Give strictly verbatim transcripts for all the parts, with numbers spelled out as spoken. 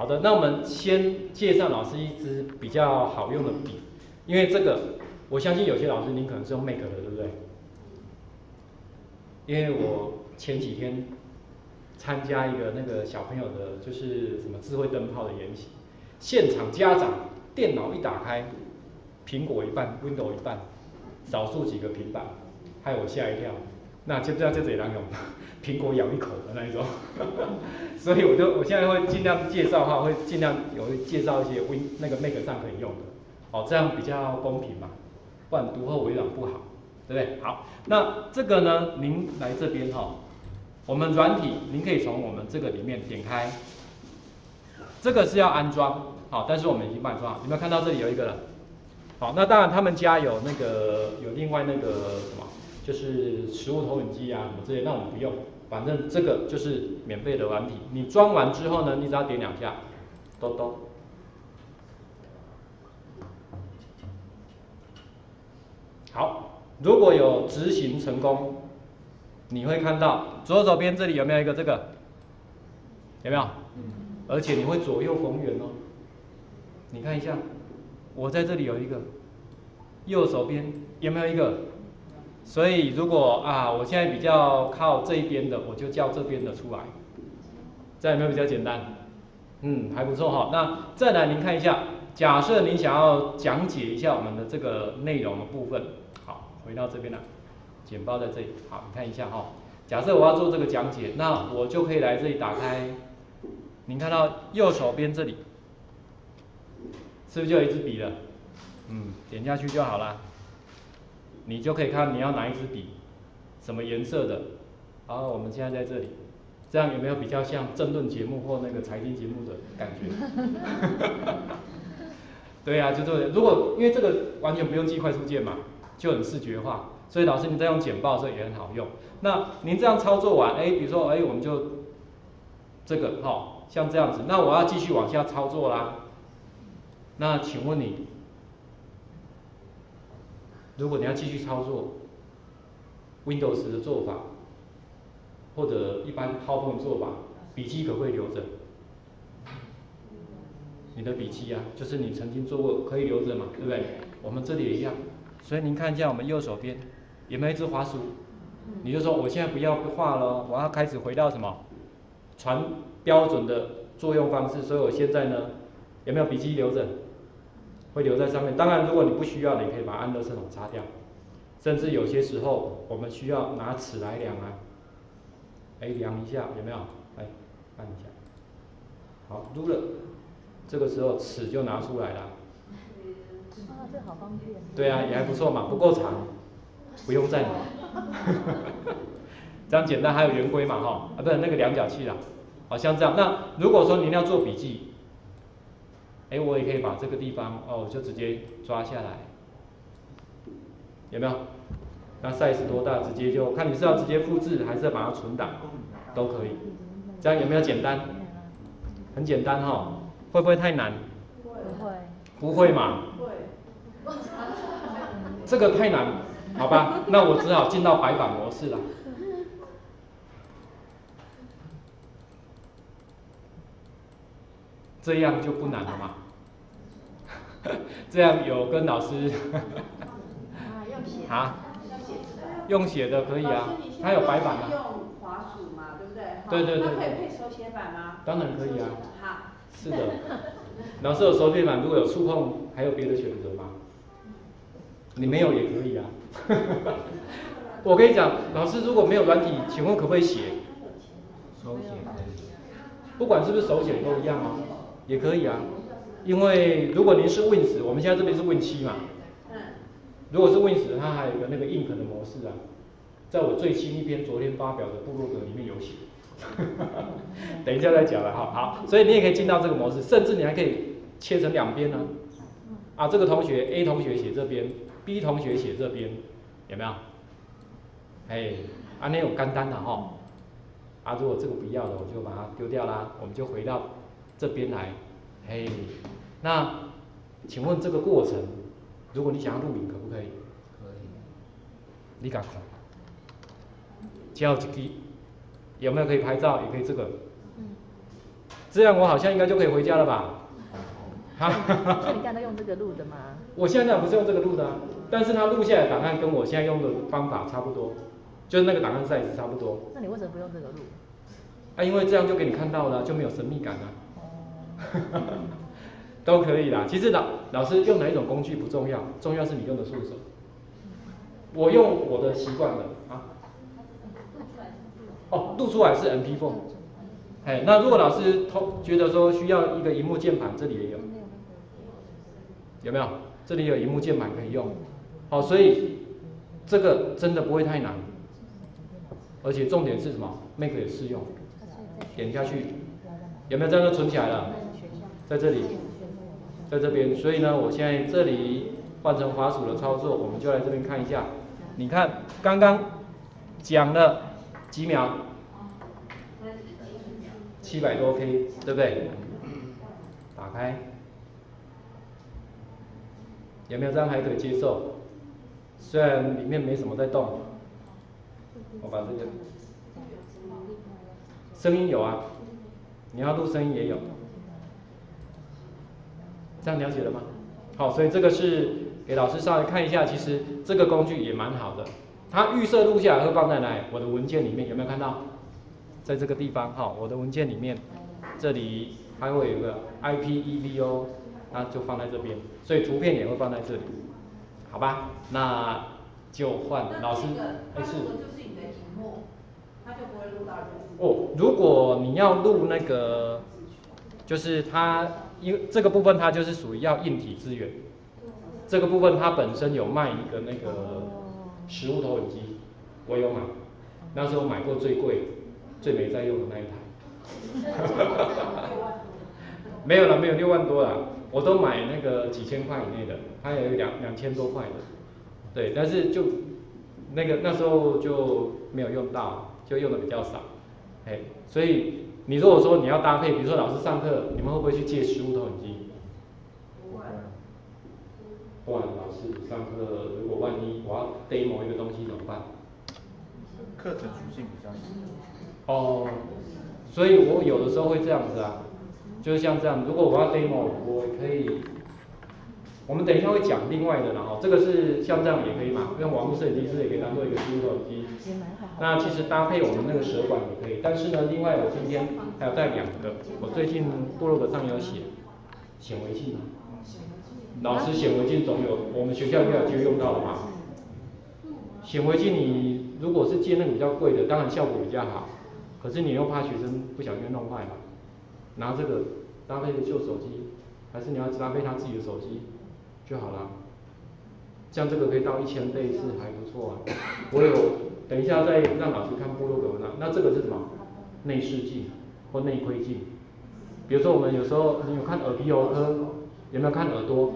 好的，那我们先介绍老师一支比较好用的笔，因为这个我相信有些老师您可能是用 Mac 的，对不对？因为我前几天参加一个那个小朋友的，就是什么智慧灯泡的研习，现场家长电脑一打开，苹果一半 ，Windows 一半，少数几个平板，害我吓一跳。那就这样就这样用，苹果咬一口的那一种。所以我就我现在会尽量介绍的话，会尽量有会介绍一些 Win 那个 Mac 上可以用的，哦，这样比较公平嘛，不然读后微软不好。对不对？好，那这个呢，您来这边哈、哦，我们软体您可以从我们这个里面点开，这个是要安装，好，但是我们已经帮你装好。有没有看到这里有一个了？好，那当然他们家有那个有另外那个什么，就是食物投影机啊什么之类，那我们不用，反正这个就是免费的软体。你装完之后呢，你只要点两下，兜兜。好。如果有执行成功，你会看到左手边这里有没有一个这个？有没有？而且你会左右逢源哦。你看一下，我在这里有一个，右手边有没有一个？所以如果啊，我现在比较靠这一边的，我就叫这边的出来，这样有没有比较简单？嗯，还不错哈。那再来您看一下，假设您想要讲解一下我们的这个内容的部分。回到这边来，简报在这里。好，你看一下哈、哦。假设我要做这个讲解，那我就可以来这里打开。您看到右手边这里，是不是就有一支笔了？嗯，点下去就好了。你就可以看你要哪一支笔，什么颜色的。好，我们现在在这里，这样有没有比较像政论节目或那个财经节目的感觉？对啊，就这个。如果因为这个完全不用记快速键嘛。就很视觉化，所以老师你在用简报的时候也很好用。那您这样操作完，哎，比如说，哎，我们就这个，哈、哦，像这样子，那我要继续往下操作啦。那请问你，如果你要继续操作 Windows 的做法，或者一般 PowerPoint 做法，笔记可不可以留着？你的笔记啊，就是你曾经做过，可以留着嘛，对不对？我们这里也一样。所以您看一下我们右手边有没有一只滑鼠？你就说我现在不要画了，我要开始回到什么传标准的作用方式。所以我现在呢，有没有笔记留着？会留在上面。当然，如果你不需要的，你可以把它按垃圾桶擦掉。甚至有些时候我们需要拿尺来量啊，哎，量一下有没有？哎，按一下，好，撸了，这个时候尺就拿出来了。 啊，这好方便。 对啊，也还不错嘛，不够长，不用再拿。这样简单，还有圆规嘛，哈，啊，不是那个量角器啦，好像这样。那如果说您要做笔记，哎，我也可以把这个地方哦，就直接抓下来，有没有？那 size 多大，直接就看你是要直接复制，还是要把它存档，都可以。这样有没有简单？很简单哈，会不会太难？ 不会。 不会嘛？这个太难，好吧？那我只好进到白板模式了。这样就不难了嘛。这样有跟老师啊，用写的可以啊，它有白板啊。 用滑鼠嘛，对不对？ 对对对。 它可以配手写板吗？ 当然可以啊。 好。 是的。老师有手写板，如果有触控，还有别的选择吗？你没有也可以啊。我跟你讲，老师如果没有软体，请问可不可以写？手写可以。不管是不是手写都一样啊，也可以啊。因为如果您是 Win 十，我们现在这边是 Win 七嘛。如果是 Win 十，它还有一个那个 Ink 的模式啊，在我最新一篇昨天发表的部落格里面有写。等一下再讲了哈，好，所以你也可以进到这个模式，甚至你还可以切成两边呢。啊，这个同学 A 同学写这边 ，B 同学写这边，有没有？哎，啊，那有干单的哈。啊，如果这个不要了，我就把它丢掉啦，我们就回到这边来。嘿，那请问这个过程，如果你想要录影，可不可以？可以。你敢看？叫一支，有没有可以拍照？也可以这个。 这样我好像应该就可以回家了吧？ 哈。所以你刚才用这个录的吗？ 我现在不是用这个录的、啊，但是它录下来的档案跟我现在用的方法差不多，就是那个档案 size 差不多。 那你为什么不用这个录？ 啊，因为这样就给你看到了，就没有神秘感了、啊。哦。都可以啦，其实老老师用哪一种工具不重要，重要是你用的顺手。我用我的习惯了啊。哦，录出来是 M P 四。哎，那如果老师偷觉得说需要一个萤幕键盘，这里也有，有没有？这里有萤幕键盘可以用。好、哦，所以这个真的不会太难，而且重点是什么 ？Mac 也适用，点下去，有没有这样就存起来了？在这里。在这边，所以呢，我现在这里换成滑鼠的操作，我们就来这边看一下。你看，刚刚讲了几秒，七百多 K， 对不对？打开，有没有这样还可以接受？虽然里面没什么在动，我把这个声音有啊，你要录声音也有，这样了解了吗？好，所以这个是给老师稍微看一下，其实这个工具也蛮好的。它预设录下来会放在哪里？我的文件里面有没有看到？在这个地方，哈，我的文件里面，这里还会有个 I P E V O， 那就放在这边，所以图片也会放在这里，好吧？那就换老师，哎是。 就是你的荧幕，它就不会录到人。 哦，如果你要录那个，就是它。因为这个部分它就是属于要硬体资源，这个部分它本身有卖一个那个实物投影机，我有买，那时候买过最贵、最没在用的那一台，没有了，没有六万多了，我都买那个几千块以内的，它有两两千多块的，对，但是就那个那时候就没有用到，就用的比较少，哎，所以。你如果说你要搭配，比如说老师上课，你们会不会去借实物投影机？ 不会。 不然老师上课，如果万一我要 demo 一个东西怎么办？ 课程属性比较高。 哦，所以我有的时候会这样子啊，就是像这样，如果我要 demo， 我可以，我们等一下会讲另外的，然后这个是像这样也可以嘛，用网络摄影机是也可以当做一个实物投影机。那其实搭配我们那个舌管也可以，但是呢，另外我今天还有带两个，我最近部落格上有写显微镜，老师显微镜总有，我们学校应该有机会用到的嘛。显微镜你如果是借那个比较贵的，当然效果比较好，可是你又怕学生不小心弄坏嘛，拿这个搭配旧手机，还是你要搭配他自己的手机就好了。像这个可以到一千倍是还不错啊，我有等一下再让老师看部落格文章。那这个是什么？内视镜或内窥镜。比如说我们有时候你有看耳鼻喉科，有没有看耳朵？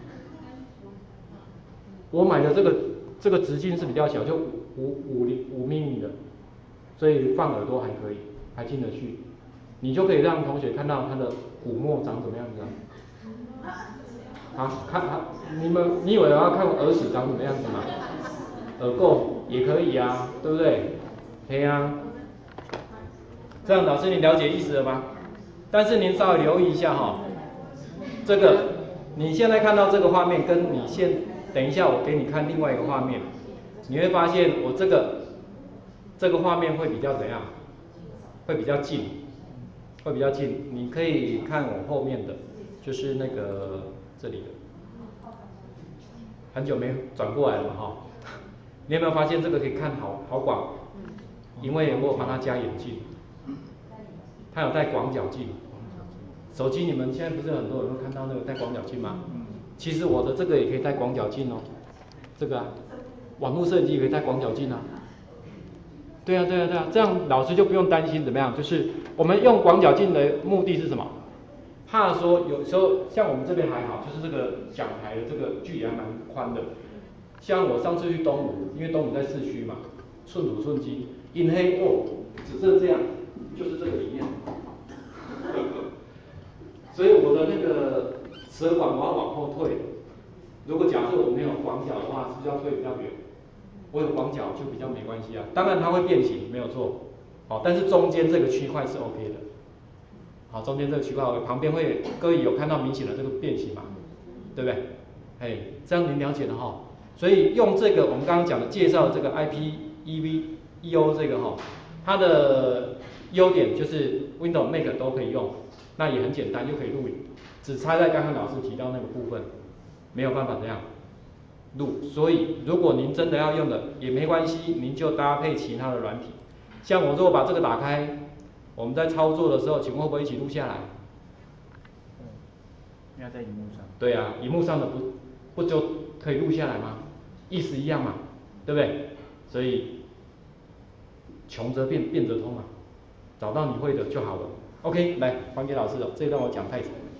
我买的这个这个直径是比较小，就五五五毫米的，所以放耳朵还可以，还进得去。你就可以让同学看到它的鼓膜长怎么样子啊？好，看好，你们你以为我要看耳屎长什么样子吗？耳垢也可以啊，对不对？对啊。这样老师你了解意思了吗？但是您稍微留意一下哈、哦，这个你现在看到这个画面，跟你现等一下我给你看另外一个画面，你会发现我这个这个画面会比较怎样？会比较近，会比较近。你可以看我后面的，就是那个。这里的，很久没转过来了嘛哈，你有没有发现这个可以看好好广？因为我有帮他加眼镜，他有带广角镜。手机你们现在不是很多人会看到那个带广角镜吗？其实我的这个也可以带广角镜哦，这个啊，网络摄影机也可以带广角镜啊。对啊对啊对啊，这样老师就不用担心怎么样，就是我们用广角镜的目的是什么？怕说有时候像我们这边还好，就是这个讲台的这个距离还蛮宽的。像我上次去东吴，因为东吴在市区嘛，寸土寸金，阴黑哦，只剩这样，就是这个里面。所以我的那个舌管我要往后退。如果假设我没有广角的话，是不是要退比较远？我有广角就比较没关系啊。当然它会变形，没有错，好，但是中间这个区块是 OK 的。 好，中间这个区块旁边会各位有看到明显的这个变形嘛，对不对？哎，这样您了解了哈。所以用这个我们刚刚讲的介绍的这个 I P E V E O 这个哈，它的优点就是 Windows Mac 都可以用，那也很简单，又可以录影，只差在刚刚老师提到那个部分，没有办法这样录。所以如果您真的要用的也没关系，您就搭配其他的软体。像我如果把这个打开，我们在操作的时候，请问会不会一起录下来？ 嗯，应该在荧幕上。 对啊，荧幕上的不不就可以录下来吗？意思一样嘛，对不对？所以穷则变，变则通嘛，找到你会的就好了。OK， 来还给老师了，这一段我讲太长。